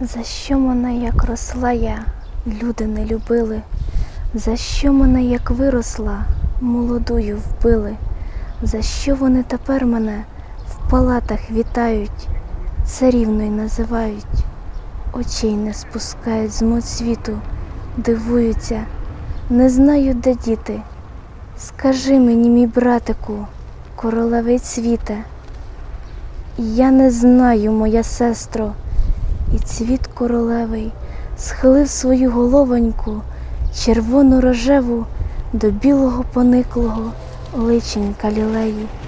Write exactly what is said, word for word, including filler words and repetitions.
За що мене, як росла я, люди не любили? За що мене, як виросла, молодую вбили? За що вони тепер мене в палатах вітають, царівною називають, очей не спускають з мод світу, дивуються, не знаю, де діти. Скажи мені, мій братику, королевий цвіте, я не знаю, моя сестро. І цвіт королевий схилив свою головоньку червоно-рожеву до білого пониклого личенька лілеї.